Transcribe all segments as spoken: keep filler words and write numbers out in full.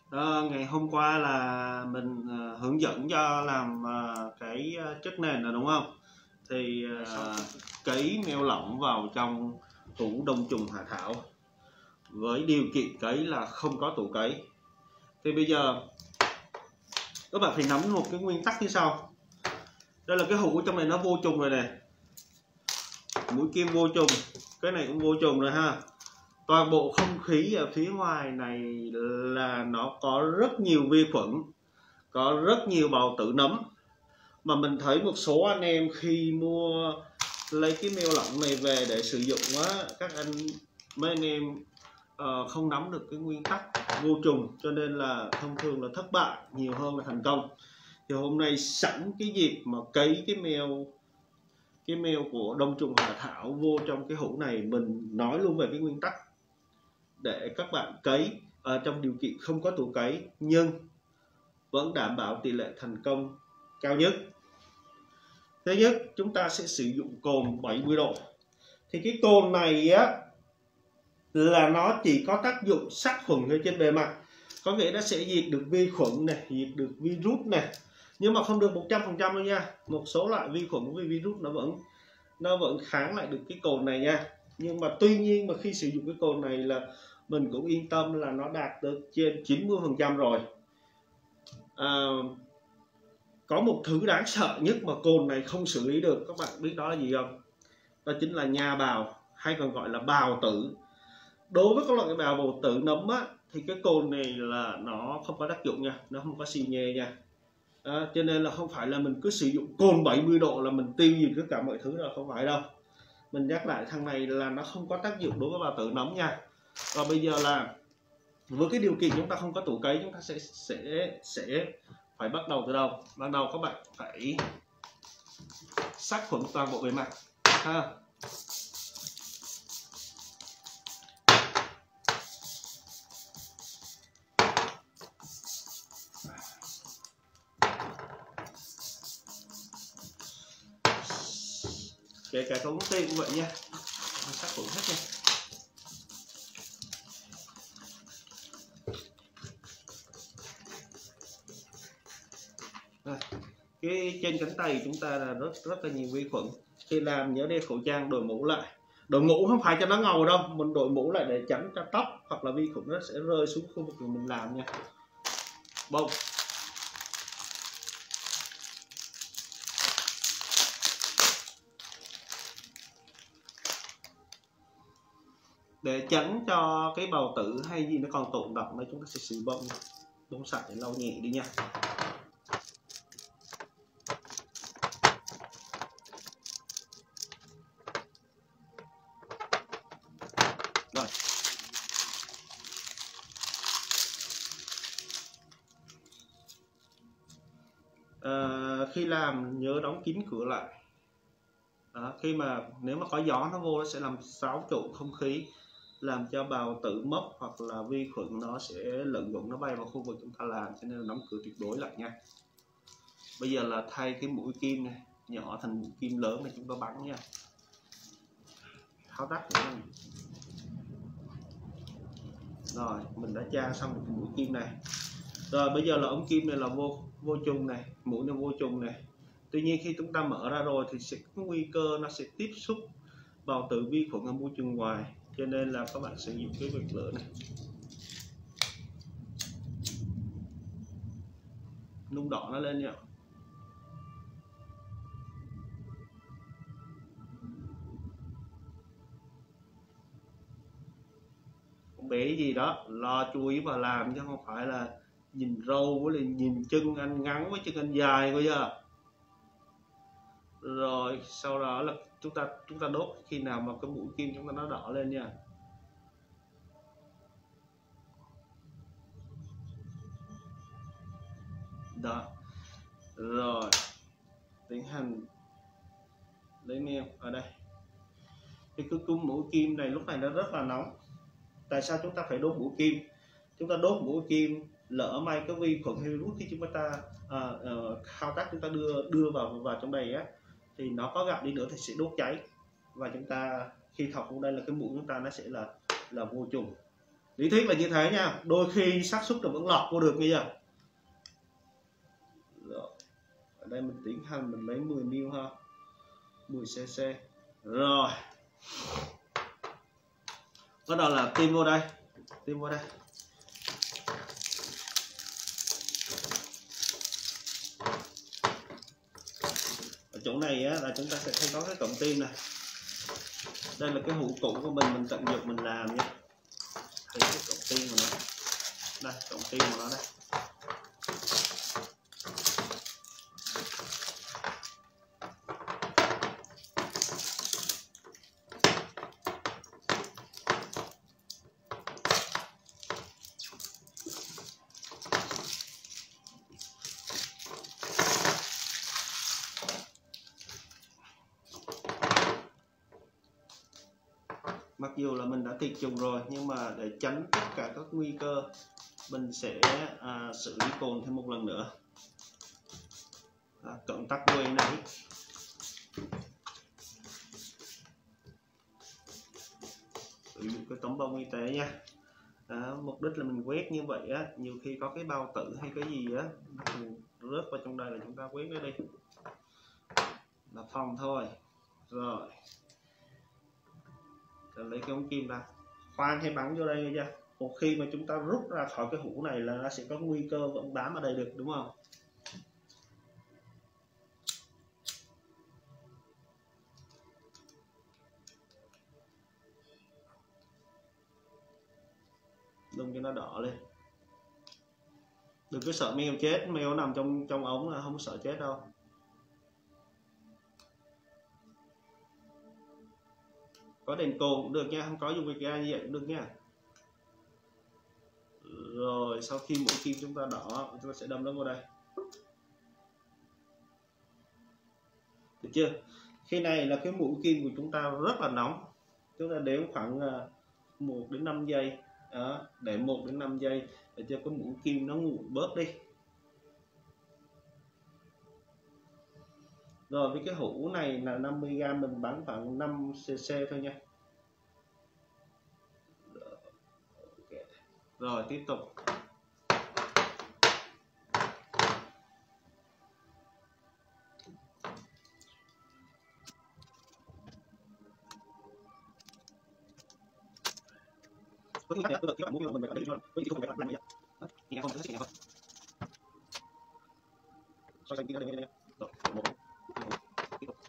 Đó, ngày hôm qua là mình uh, hướng dẫn cho làm uh, cái chất nền rồi đúng không? Thì uh, cấy meo lỏng vào trong tủ đông trùng hạ thảo với điều kiện cấy là không có tủ cấy. Thì bây giờ các bạn phải nắm một cái nguyên tắc như sau. Đây là cái hũ trong này nó vô trùng rồi này, mũi kim vô trùng, cái này cũng vô trùng rồi ha. Toàn bộ không khí ở phía ngoài này là nó có rất nhiều vi khuẩn, có rất nhiều bào tử nấm. Mà mình thấy một số anh em khi mua lấy cái meo lỏng này về để sử dụng á, các anh mấy anh em uh, không nắm được cái nguyên tắc vô trùng, cho nên là thông thường là thất bại nhiều hơn là thành công. Thì hôm nay sẵn cái dịp mà cấy cái meo cái meo của đông trùng hạ thảo vô trong cái hũ này, mình nói luôn về cái nguyên tắc để các bạn cấy ở trong điều kiện không có tủ cấy nhưng vẫn đảm bảo tỷ lệ thành công cao nhất. Thứ nhất, chúng ta sẽ sử dụng cồn bảy mươi độ. Thì cái cồn này á là nó chỉ có tác dụng sát khuẩn ở trên bề mặt, có nghĩa nó sẽ diệt được vi khuẩn này, diệt được virus này, nhưng mà không được một trăm phần trăm đâu nha. Một số loại vi khuẩn với virus nó vẫn nó vẫn kháng lại được cái cồn này nha. Nhưng mà tuy nhiên mà khi sử dụng cái cồn này là mình cũng yên tâm là nó đạt được trên chín mươi phần trăm rồi. À, có một thứ đáng sợ nhất mà cồn này không xử lý được, các bạn biết đó là gì không? Đó chính là nha bào, hay còn gọi là bào tử. Đối với các loại bào bào tử nấm á, thì cái cồn này là nó không có tác dụng nha, nó không có xì nhê nha. À, cho nên là không phải là mình cứ sử dụng cồn bảy mươi độ là mình tiêu diệt tất cả mọi thứ, là không phải đâu. Mình nhắc lại, thằng này là nó không có tác dụng đối với bào tử nấm nha. Và bây giờ là với cái điều kiện chúng ta không có tủ cấy, chúng ta sẽ sẽ sẽ phải bắt đầu từ đâu? Ban đầu các bạn phải sát khuẩn toàn bộ bề mặt ha. Kể cả ống tê cũng vậy nha, sát khuẩn hết nha. Rồi, cái trên cánh tay chúng ta là rất rất là nhiều vi khuẩn. Khi làm nhớ đeo khẩu trang, đội mũ lại. Đội mũ không phải cho nó ngầu đâu, mình đội mũ lại để tránh cho tóc hoặc là vi khuẩn nó sẽ rơi xuống khu vực mình làm nha. Bông. Để tránh cho cái bào tử hay gì nó còn tồn đọng, đây chúng ta sẽ sử bông bông sạch để lau nhẹ đi nha. Rồi. À, khi làm nhớ đóng kín cửa lại. Đó, khi mà nếu mà có gió nó vô, nó sẽ làm xáo trộn không khí, làm cho bào tử mốc hoặc là vi khuẩn nó sẽ lẫn lộn, nó bay vào khu vực chúng ta làm, cho nên là đóng cửa tuyệt đối lại nha. Bây giờ là thay cái mũi kim này nhỏ thành mũi kim lớn này, chúng ta bắn nha. Tháo tắt nữa. Rồi mình đã tra xong được cái mũi kim này. Rồi bây giờ là ống kim này là vô vô trùng này, mũi nó vô trùng này. Tuy nhiên khi chúng ta mở ra rồi thì sẽ có nguy cơ nó sẽ tiếp xúc bào tử vi khuẩn ở môi trường ngoài, cho nên là các bạn sử dụng cái bật lửa này, nung đỏ nó lên nha. Con bé gì đó lo chú ý và làm, chứ không phải là nhìn râu với lại nhìn chân anh ngắn với chân anh dài coi chưa. Rồi sau đó là chúng ta chúng ta đốt khi nào mà cái mũi kim chúng ta nó đỏ lên nha. Đó. Rồi tiến hành lấy neo ở đây. Thì cái cung mũi kim này lúc này nó rất là nóng. Tại sao chúng ta phải đốt mũi kim? Chúng ta đốt mũi kim, lỡ may cái vi khuẩn hay virus khi chúng ta à, à, thao tác chúng ta đưa đưa vào vào trong đây á, thì nó có gặp đi nữa thì sẽ đốt cháy, và chúng ta khi thọc vào đây là cái mũi chúng ta nó sẽ là là vô trùng. Lý thuyết là như thế nha, đôi khi xác suất là vẫn lọt vô được bây giờ. Rồi. Ở đây mình tiến hành mình lấy mười mi li lít ha, mười xê-xê. Rồi bắt đầu là tiêm vô đây, tiêm vô đây. Ở chỗ này á, là chúng ta sẽ thấy có cái cổng tim này. Đây là cái hũ cũ của mình, mình tận dụng mình làm nhé. Thấy cái cổng tim của nó. Đây, cổng tim của nó đây. Mặc dù là mình đã tiệt trùng rồi, nhưng mà để tránh tất cả các nguy cơ, mình sẽ à, xử lý cồn thêm một lần nữa. À, cộng tắc đuôi này. Sử dụng cái tấm bông y tế nha. À, mục đích là mình quét như vậy á, nhiều khi có cái bao tử hay cái gì á, nó rớt vào trong đây là chúng ta quét nó đi. Là phòng thôi. Rồi. Lấy cái ống kim ra, khoan hay bắn vô đây nghe chưa? Một khi mà chúng ta rút ra khỏi cái hũ này là nó sẽ có nguy cơ vẫn bám ở đây được, đúng không? Đừng cho nó đỏ lên. Đừng có sợ mèo chết, mèo nằm trong trong ống là không sợ chết đâu. Có đèn cồn cũng được nha, không có dùng cái ga như vậy cũng được nha. Rồi sau khi mũi kim chúng ta đỏ, chúng ta sẽ đâm nó vào đây. Được chưa? Khi này là cái mũi kim của chúng ta rất là nóng. Chúng ta đếm khoảng một đến năm giây. Đó, để một đến năm giây để cho cái mũi kim nó nguội bớt đi. Rồi với cái hũ này là năm mươi gam, mình bắn khoảng năm xê-xê thôi nha. Rồi tiếp tục. Có những cái các bạn muốn mình phải có những không phải làm vậy. Nhẹ không, nhẹ không. Soi sang kia đây đây. Rồi, một. Tiếp tục.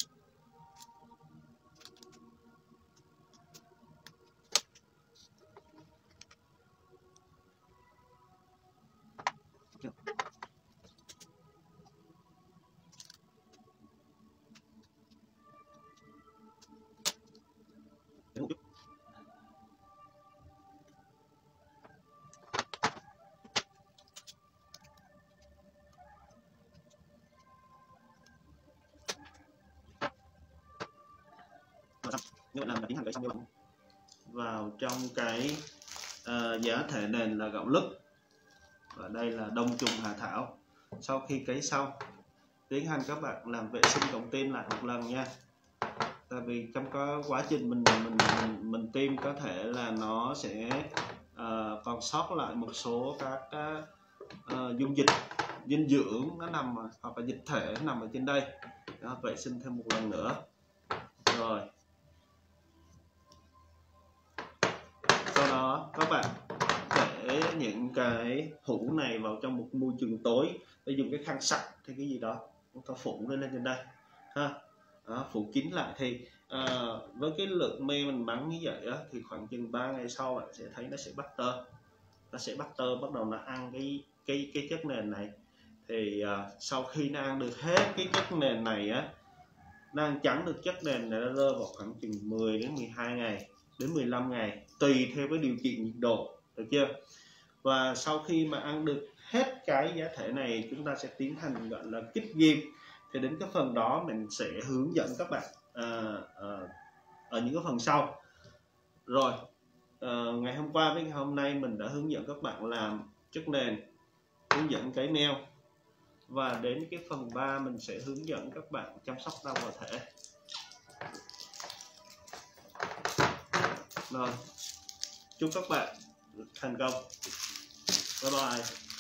Như vậy là mình tiến hành cái xong như vào trong cái uh, giá thể nền là gạo lứt, và đây là đông trùng hạ thảo. Sau khi cấy xong, tiến hành các bạn làm vệ sinh cổng tim lại một lần nha. Tại vì trong cái quá trình mình mình mình, mình tiêm có thể là nó sẽ uh, còn sót lại một số các uh, dung dịch dinh dưỡng nó nằm, hoặc là dịch thể nó nằm ở trên đây. Đó, vệ sinh thêm một lần nữa. Rồi sau đó các bạn để những cái hũ này vào trong một môi trường tối, để dùng cái khăn sạch hay cái gì đó chúng ta phủ lên lên trên đây ha. Đó, phủ kín lại thì à, với cái lượng mê mình bắn như vậy đó, thì khoảng chừng ba ngày sau bạn sẽ thấy nó sẽ bắt tơ, nó sẽ bắt tơ bắt đầu nó ăn cái cái cái chất nền này. Thì à, sau khi nó ăn được hết cái chất nền này á, nó ăn trắng được chất nền này, nó rơi vào khoảng chừng mười đến mười hai ngày đến mười lăm ngày, tùy theo cái điều kiện nhiệt độ, được chưa? Và sau khi mà ăn được hết cái giá thể này, chúng ta sẽ tiến hành gọi là kích ghim. Thì đến cái phần đó mình sẽ hướng dẫn các bạn à, à, ở những cái phần sau. Rồi à, ngày hôm qua với ngày hôm nay mình đã hướng dẫn các bạn làm chất nền, hướng dẫn cấy meo, và đến cái phần ba mình sẽ hướng dẫn các bạn chăm sóc đau vào thể. Rồi, chúc các bạn thành công. Bye bye.